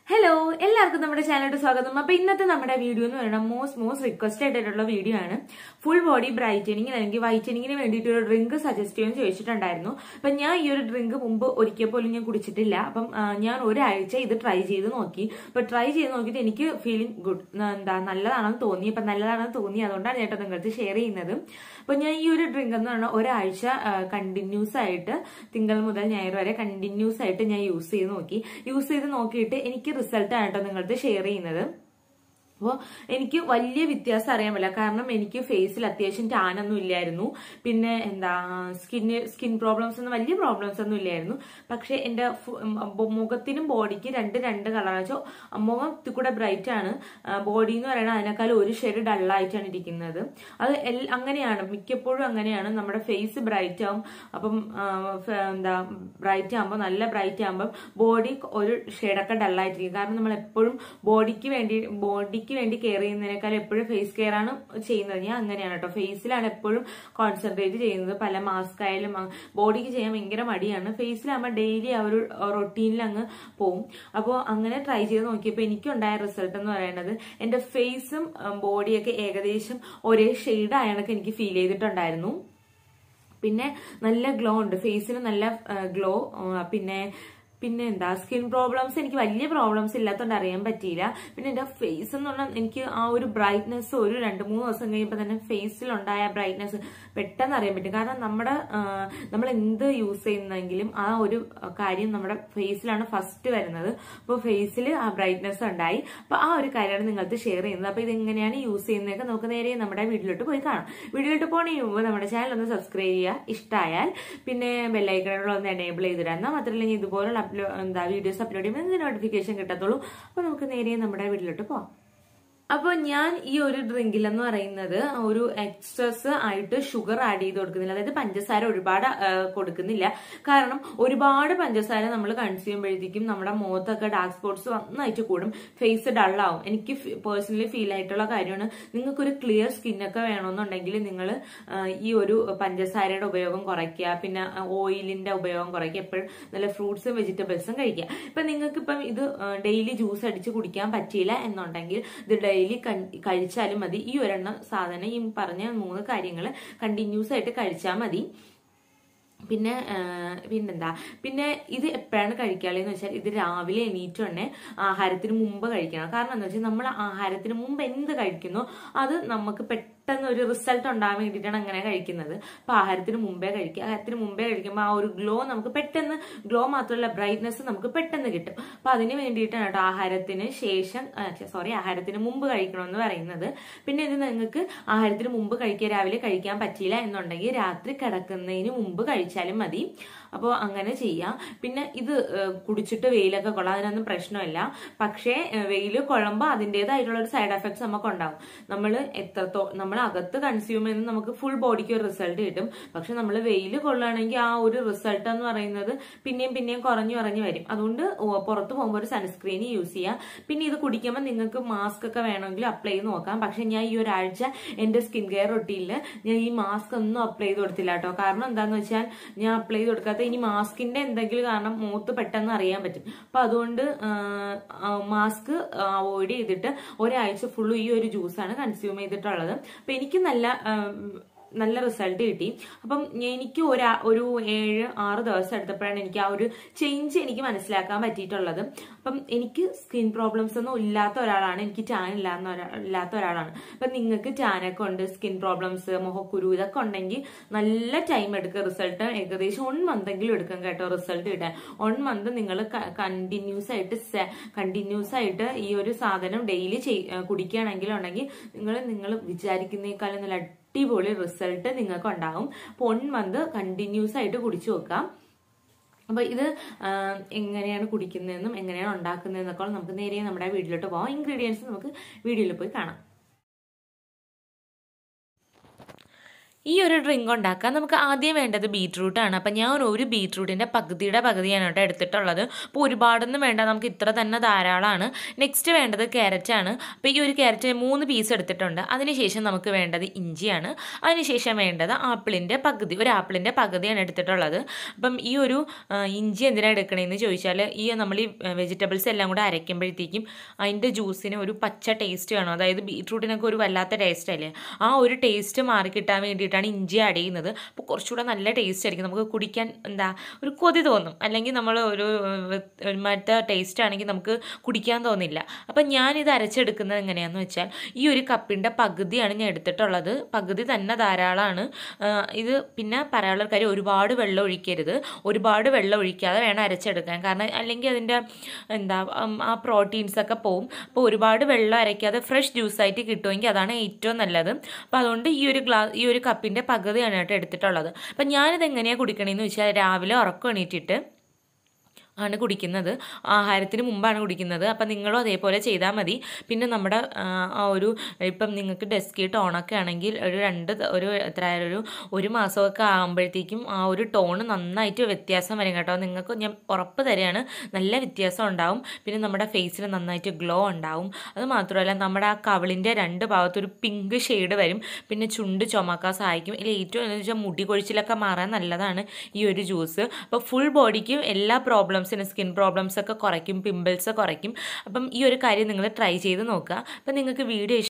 Hello എല്ലാവർക്കും നമ്മുടെ ചാനലിലോട്ട് സ്വാഗതം. അപ്പൊ ഇന്നത്തെ നമ്മുടെ വീഡിയോ എന്ന് പറയുന്നത് മോസ്റ്റ് റിക്വസ്റ്റ് ആയിട്ടുള്ള വീഡിയോ ആണ്. ഫുൾ ബോഡി ബ്രൈറ്റനിങ് അല്ലെങ്കിൽ വൈറ്റനിങ്ങിന് വേണ്ടിയിട്ട് ഒരു ഡ്രിങ്ക് സജസ്റ്റ് ചെയ്യാൻ ചോദിച്ചിട്ടുണ്ടായിരുന്നു. അപ്പൊ ഞാൻ ഈ ഒരു ഡ്രിങ്ക് മുമ്പ് ഒരിക്കൽ പോലും ഞാൻ കുടിച്ചിട്ടില്ല. അപ്പം ഞാൻ ഒരാഴ്ച ഇത് ട്രൈ ചെയ്ത് നോക്കി. അപ്പൊ ട്രൈ ചെയ്ത് നോക്കിയിട്ട് എനിക്ക് ഫീലിംഗ് ഗുഡ്, നല്ലതാണെന്ന് തോന്നി. അപ്പൊ നല്ലതാണെന്ന് തോന്നി, അതുകൊണ്ടാണ് ചേട്ടാ നിങ്ങൾക്ക് ഷെയർ ചെയ്യുന്നത്. അപ്പൊ ഞാൻ ഈ ഒരു ഡ്രിങ്ക് എന്ന് പറഞ്ഞാൽ ഒരാഴ്ച കണ്ടിന്യൂസ് ആയിട്ട് തിങ്കൾ മുതൽ ഞായർ വരെ കണ്ടിന്യൂസ് ആയിട്ട് ഞാൻ യൂസ് ചെയ്ത് നോക്കിയിട്ട് എനിക്ക് റിസൾട്ട് ആണ് കേട്ടോ നിങ്ങളുടെ ഷെയർ ചെയ്യുന്നത്. അപ്പോൾ എനിക്ക് വലിയ വ്യത്യാസം അറിയാൻ പറ്റില്ല. കാരണം എനിക്ക് ഫേസിൽ അത്യാവശ്യം ടാനൊന്നും ഇല്ലായിരുന്നു. പിന്നെ സ്കിൻ പ്രോബ്ലംസ് ഒന്നും വലിയ പ്രോബ്ലംസ് ഒന്നും ഇല്ലായിരുന്നു. പക്ഷെ എന്റെ മുഖത്തിനും ബോഡിക്ക് രണ്ട് കളറാണ്. വെച്ചാൽ മുഖത്തിൽ കൂടെ ബ്രൈറ്റ് ആണ്, ബോഡി എന്ന് പറയുന്നത് അതിനേക്കാൾ ഒരു ഷെയ്ഡ് ഡള്ളായിട്ടാണ് ഇരിക്കുന്നത്. അത് അങ്ങനെയാണ്, മിക്കപ്പോഴും അങ്ങനെയാണ്. നമ്മുടെ ഫേസ് ബ്രൈറ്റ് ആവും. അപ്പം ബ്രൈറ്റ് ആകുമ്പോൾ നല്ല ബ്രൈറ്റ് ആകുമ്പോൾ ബോഡി ഒരു ഷെയ്ഡൊക്കെ ഡള്ളായിട്ടിരിക്കും. കാരണം നമ്മൾ എപ്പോഴും ബോഡിക്ക് വേണ്ടി കെയർ ചെയ്യുന്നതിനേക്കാൾ എപ്പോഴും ഫേസ് കെയർ ആണ് ചെയ്യുന്നത്. ഞാൻ അങ്ങനെയാണ് കേട്ടോ, ഫേസിലാണ് എപ്പോഴും കോൺസെൻട്രേറ്റ് ചെയ്യുന്നത്. പല മാസ്ക് ആയാലും ബോഡിക്ക് ചെയ്യാൻ ഭയങ്കര മടിയാണ്. ഫേസിലാകുമ്പോൾ ഡെയിലി ആ ഒരു റൊട്ടീനിൽ അങ്ങ് പോവും. അപ്പോൾ അങ്ങനെ ട്രൈ ചെയ്ത് നോക്കിയപ്പോൾ എനിക്കുണ്ടായ റിസൾട്ട് എന്ന് പറയുന്നത് എന്റെ ഫേസും ബോഡിയൊക്കെ ഏകദേശം ഒരേ ഷെയ്ഡ് ആയതൊക്കെ എനിക്ക് ഫീൽ ചെയ്തിട്ടുണ്ടായിരുന്നു. പിന്നെ നല്ല ഗ്ലോ ഉണ്ട്, ഫേസിന് നല്ല ഗ്ലോ. പിന്നെ സ്കിൻ പ്രോബ്ലംസ് എനിക്ക് വലിയ പ്രോബ്ലംസ് ഇല്ലാത്തതുകൊണ്ട് അറിയാൻ പറ്റിയില്ല. പിന്നെ എന്റെ ഫേസ് എന്ന് പറഞ്ഞാൽ എനിക്ക് ആ ഒരു ബ്രൈറ്റ്നെസ് ഒരു 2-3 ദിവസം കഴിയുമ്പോൾ തന്നെ ഫേസിലുണ്ടായ ബ്രൈറ്റ്നെസ് പെട്ടെന്ന് അറിയാൻ പറ്റും. കാരണം നമ്മൾ എന്ത് യൂസ് ചെയ്യുന്നെങ്കിലും ആ ഒരു കാര്യം നമ്മുടെ ഫേസിലാണ് ഫസ്റ്റ് വരുന്നത്. അപ്പോൾ ഫേസിൽ ആ ബ്രൈറ്റ്നെസ് ഉണ്ടായി. അപ്പൊ ആ ഒരു കാര്യമാണ് നിങ്ങൾക്ക് ഷെയർ ചെയ്യുന്നത്. അപ്പൊ ഇതെങ്ങനെയാണ് യൂസ് ചെയ്യുന്നതൊക്കെ നമുക്ക് നേരെ നമ്മുടെ വീഡിയോയിലോട്ട് പോയി കാണാം. വീഡിയോയിലോട്ട് പോകണമെങ്കിൽ മുമ്പ് നമ്മുടെ ചാനൽ ഒന്ന് സബ്സ്ക്രൈബ് ചെയ്യുക, ഇഷ്ടമായാൽ പിന്നെ ബെല്ലൈക്കണുകൾ ഒന്ന് എനേബിൾ ചെയ്തിടാം. എന്നാൽ മാത്രമല്ല ഇതുപോലുള്ള വീഡിയോസ് അപ്ലോഡ് ചെയ്യുമ്പോൾ നോട്ടിഫിക്കേഷൻ കിട്ടത്തുള്ളൂ. അപ്പൊ നമുക്ക് നേരെ നമ്മുടെ വീട്ടിലോട്ട് പോവാം. അപ്പോൾ ഞാൻ ഈ ഒരു ഡ്രിങ്കിൽ എന്ന് പറയുന്നത് ഒരു എക്സസ് ആയിട്ട് ഷുഗർ ആഡ് ചെയ്ത് കൊടുക്കുന്നില്ല. അതായത് പഞ്ചസാര ഒരുപാട് കൊടുക്കുന്നില്ല. കാരണം ഒരുപാട് പഞ്ചസാര നമ്മൾ കൺസ്യൂം ചെയ്യുമ്പോഴത്തേക്കും നമ്മുടെ മുഖത്തൊക്കെ ഡാർക്ക് സ്പോട്ട്സ് നന്നായിട്ട് കൂടും, ഫേസ് ഡള്ളാവും. എനിക്ക് പേഴ്സണലി ഫീൽ ആയിട്ടുള്ള കാര്യമാണ്. നിങ്ങൾക്കൊരു ക്ലിയർ സ്കിന്നൊക്കെ വേണമെന്നുണ്ടെങ്കിൽ നിങ്ങൾ ഈ ഒരു പഞ്ചസാരയുടെ ഉപയോഗം കുറയ്ക്കുക. പിന്നെ ഓയിലിന്റെ ഉപയോഗം കുറയ്ക്കുക. എപ്പോഴും നല്ല ഫ്രൂട്ട്സും വെജിറ്റബിൾസും കഴിക്കുക. ഇപ്പൊ നിങ്ങൾക്ക് ഇപ്പം ഇത് ഡെയിലി ജ്യൂസ് അടിച്ച് കുടിക്കാൻ പറ്റിയില്ല എന്നുണ്ടെങ്കിൽ ഇത് ഡെയിലി കഴിച്ചാലും മതി. ഈ ഒരെണ്ണം സാധനം, ഈ പറഞ്ഞ 3 കാര്യങ്ങൾ കണ്ടിന്യൂസ് ആയിട്ട് കഴിച്ചാൽ മതി. പിന്നെ ഇത് എപ്പോഴാണ് കഴിക്കാളെന്ന് വെച്ചാൽ ഇത് രാവിലെ എണീറ്റ് തന്നെ ആഹാരത്തിന് മുമ്പ് കഴിക്കണം. കാരണം എന്താ വെച്ചാൽ നമ്മൾ ആഹാരത്തിന് മുമ്പ് എന്ത് കഴിക്കുന്നോ അത് നമുക്ക് പെട്ടെന്ന് ഒരു റിസൾട്ട് ഉണ്ടാകാൻ വേണ്ടിയിട്ടാണ് അങ്ങനെ കഴിക്കുന്നത്. അപ്പൊ ആഹാരത്തിന് മുമ്പേ കഴിക്കുക. ആഹാരത്തിന് മുമ്പേ കഴിക്കുമ്പോൾ ആ ഒരു ഗ്ലോ നമുക്ക് പെട്ടെന്ന്, ഗ്ലോ മാത്രമല്ല ബ്രൈറ്റ്നെസ് നമുക്ക് പെട്ടെന്ന് കിട്ടും. അപ്പൊ അതിന് വേണ്ടിയിട്ടാണ് കേട്ടോ ആഹാരത്തിന് മുമ്പ് കഴിക്കണമെന്ന് പറയുന്നത്. പിന്നെ ഇത് നിങ്ങൾക്ക് ആഹാരത്തിന് മുമ്പ് കഴിക്കുക, രാവിലെ കഴിക്കാൻ പറ്റിയില്ല എന്നുണ്ടെങ്കിൽ രാത്രി കിടക്കുന്നതിന് മുമ്പ് കഴിച്ചാലും മതി. അപ്പോൾ അങ്ങനെ ചെയ്യാം. പിന്നെ ഇത് കുടിച്ചിട്ട് വെയിലൊക്കെ കൊള്ളാം, അതിനൊന്നും പ്രശ്നമില്ല. പക്ഷേ വെയിൽ കൊള്ളുമ്പോൾ അതിൻ്റെതായിട്ടുള്ള ഒരു സൈഡ് എഫക്ട്സ് നമുക്ക് ഉണ്ടാവും. നമ്മൾ അകത്ത് കൺസ്യൂം ചെയ്യുന്നത് നമുക്ക് ഫുൾ ബോഡിക്ക് ഒരു റിസൾട്ട് കിട്ടും. പക്ഷെ നമ്മൾ വെയിൽ കൊള്ളുകയാണെങ്കിൽ ആ ഒരു റിസൾട്ട് എന്ന് പറയുന്നത് പിന്നെയും കുറഞ്ഞു വരും. അതുകൊണ്ട് പുറത്ത് പോകുമ്പോൾ ഒരു സൺസ്ക്രീൻ യൂസ് ചെയ്യാം. പിന്നെ ഇത് കുടിക്കുമ്പോൾ നിങ്ങൾക്ക് മാസ്ക് ഒക്കെ വേണമെങ്കിൽ അപ്ലൈ ചെയ്ത് നോക്കാം. പക്ഷെ ഞാൻ ഈ ഒരാഴ്ച എന്റെ സ്കിൻ കെയർ റൊട്ടീനിൽ ഞാൻ ഈ മാസ്ക് ഒന്നും അപ്ലൈ ചെയ്ത് കൊടുത്തില്ല കേട്ടോ. കാരണം എന്താന്ന് വെച്ചാൽ ഞാൻ അപ്ലൈ ചെയ്ത് കൊടുക്കാത്ത ഇനി മാസ്കിന്റെ എന്തെങ്കിലും കാരണം മുഖത്ത് പെട്ടെന്ന് അറിയാൻ പറ്റും. അപ്പൊ അതുകൊണ്ട് മാസ്ക് അവോയ്ഡ് ചെയ്തിട്ട് ഒരാഴ്ച ഫുള്ള് ഈ ഒരു ജ്യൂസാണ് കൺസ്യൂം ചെയ്തിട്ടുള്ളത്. അപ്പൊ എനിക്ക് നല്ല റിസൾട്ട് കിട്ടി. അപ്പം എനിക്ക് ഒരു 7-6 ദിവസം എടുത്തപ്പോഴാണ് എനിക്ക് ആ ഒരു ചേഞ്ച് എനിക്ക് മനസ്സിലാക്കാൻ പറ്റിയിട്ടുള്ളത്. അപ്പം എനിക്ക് സ്കിൻ പ്രോബ്ലംസ് ഒന്നും ഇല്ലാത്ത ഒരാളാണ്, എനിക്ക് ടാൻ ഇല്ലാത്ത ഒരാളാണ്. അപ്പൊ നിങ്ങൾക്ക് ടാനൊക്കെ ഉണ്ട്, സ്കിൻ പ്രോബ്ലംസ്, മുഖക്കുരു ഇതൊക്കെ ഉണ്ടെങ്കിൽ നല്ല ടൈം എടുക്കുക. റിസൾട്ട് ഏകദേശം 1 മന്തെങ്കിലും എടുക്കും കേട്ടോ റിസൾട്ട് കിട്ടാൻ. 1 മന്ത് നിങ്ങൾ കണ്ടിന്യൂസ് ആയിട്ട് ഈ ഒരു സാധനം ഡെയിലി കുടിക്കുകയാണെങ്കിലുണ്ടെങ്കിൽ നിങ്ങൾ വിചാരിക്കുന്നേക്കാളും നല്ല അടിപൊളി റിസൾട്ട് നിങ്ങൾക്ക് ഉണ്ടാകും. അപ്പോൾ 1 മന്ത് കണ്ടിന്യൂസ് ആയിട്ട് കുടിച്ചു നോക്കാം. അപ്പൊ ഇത് എങ്ങനെയാണ് കുടിക്കുന്നതെന്നും എങ്ങനെയാണ് ഉണ്ടാക്കുന്നതെന്നൊക്കെ നമുക്ക് നേരെ നമ്മുടെ വീഡിയോയിലോട്ട് പോകാം. ഇൻഗ്രീഡിയൻസ് നമുക്ക് വീഡിയോയിൽ പോയി കാണാം. ഈ ഒരു ഡ്രിങ്ക് ഉണ്ടാക്കാൻ നമുക്ക് ആദ്യം വേണ്ടത് ബീറ്റ്റൂട്ടാണ്. അപ്പം ഞാൻ ഒരു ബീറ്റ്റൂട്ടിൻ്റെ പകുതിയാണ് കേട്ടോ എടുത്തിട്ടുള്ളത്. അപ്പോൾ ഒരുപാടൊന്നും വേണ്ട, നമുക്ക് ഇത്ര തന്നെ ധാരാളമാണ്. നെക്സ്റ്റ് വേണ്ടത് ക്യാരറ്റാണ്. അപ്പോൾ ഈ ഒരു ക്യാരറ്റ് 3 പീസ് എടുത്തിട്ടുണ്ട്. അതിനുശേഷം നമുക്ക് വേണ്ടത് ഇഞ്ചിയാണ്. അതിനുശേഷം വേണ്ടത് ഒരു ആപ്പിളിൻ്റെ പകുതിയാണ് എടുത്തിട്ടുള്ളത്. അപ്പം ഈ ഒരു ഇഞ്ചി എന്തിനാണ് എടുക്കണമെന്ന് ചോദിച്ചാൽ, നമ്മൾ ഈ വെജിറ്റബിൾസ് എല്ലാം കൂടെ അരയ്ക്കുമ്പോഴത്തേക്കും അതിൻ്റെ ജ്യൂസിന് ഒരു പച്ച ടേസ്റ്റ് വേണം. അതായത് ബീറ്റ്റൂട്ടിനൊക്കെ ഒരു വല്ലാത്ത ടേസ്റ്റ് അല്ലേ, ആ ഒരു ടേസ്റ്റ് മാറി കിട്ടാൻ വേണ്ടിയിട്ടാണ് ഇഞ്ചി ആഡ് ചെയ്യുന്നത്. അപ്പോൾ കുറച്ചുകൂടെ നല്ല ടേസ്റ്റ് ആയിരിക്കും, നമുക്ക് കുടിക്കാൻ ഒരു കൊതി തോന്നും. അല്ലെങ്കിൽ നമ്മൾ മറ്റേ ടേസ്റ്റ് ആണെങ്കിൽ നമുക്ക് കുടിക്കാൻ തോന്നില്ല. അപ്പം ഞാനിത് അരച്ചെടുക്കുന്നത് എങ്ങനെയാണെന്ന് വെച്ചാൽ, ഈ ഒരു കപ്പിൻ്റെ പകുതിയാണ് ഞാൻ എടുത്തിട്ടുള്ളത്. പകുതി തന്നെ ധാരാളമാണ്. ഇത് പിന്നെ പറയാനുള്ള കാര്യം, ഒരുപാട് വെള്ളം ഒഴിക്കരുത്. ഒരുപാട് വെള്ളം ഒഴിക്കാതെ വേണം അരച്ചെടുക്കാൻ. കാരണം അല്ലെങ്കിൽ അതിൻ്റെ ആ പ്രോട്ടീൻസൊക്കെ പോവും. അപ്പോൾ ഒരുപാട് വെള്ളം അരയ്ക്കാതെ ഫ്രഷ് ജ്യൂസായിട്ട് കിട്ടുമെങ്കിൽ അതാണ് ഏറ്റവും നല്ലത്. അപ്പോൾ അതുകൊണ്ട് ഈ ഒരു കപ്പിൻ്റെ പകുതിയാണ് കേട്ടോ എടുത്തിട്ടുള്ളത്. അപ്പം ഞാനിത് എങ്ങനെയാണ് കുടിക്കണമെന്ന് വെച്ചാൽ, രാവിലെ ഉറക്കം എണീറ്റിട്ട് ആണ് കുടിക്കുന്നത്. ആഹാരത്തിന് മുമ്പാണ് കുടിക്കുന്നത്. അപ്പം നിങ്ങളും അതേപോലെ ചെയ്താൽ മതി. പിന്നെ നമ്മുടെ ഇപ്പം നിങ്ങൾക്ക് ഡെസ്കി ടോണൊക്കെ ആണെങ്കിൽ ഒരു മാസമൊക്കെ ആകുമ്പോഴത്തേക്കും ആ ഒരു ടോണ് നന്നായിട്ട് വ്യത്യാസം വരും കേട്ടോ. നിങ്ങൾക്ക് ഞാൻ ഉറപ്പ് തരികയാണ്, നല്ല വ്യത്യാസം ഉണ്ടാവും. പിന്നെ നമ്മുടെ ഫേസിൽ നന്നായിട്ട് ഗ്ലോ ഉണ്ടാവും. അത് മാത്രമല്ല, നമ്മുടെ ആ കവിളിൻ്റെ 2 ഭാഗത്തൊരു പിങ്ക് ഷെയ്ഡ് വരും. പിന്നെ ചുണ്ട് ചുമക്കാൻ സഹായിക്കും. ഇതിൽ ഏറ്റവും എന്ന് വെച്ചാൽ മുടി കൊഴിച്ചിലൊക്കെ മാറാൻ നല്ലതാണ് ഈ ഒരു ജ്യൂസ്. അപ്പോൾ ഫുൾ ബോഡിക്ക് എല്ലാ സ്കിൻ പ്രോബ്ലംസ് ഒക്കെ കുറയ്ക്കും, പിമ്പിൾസ് കുറയ്ക്കും. അപ്പം ഈ ഒരു കാര്യം നിങ്ങൾ ട്രൈ ചെയ്ത് നോക്കുക. അപ്പം നിങ്ങൾക്ക് വീഡിയോ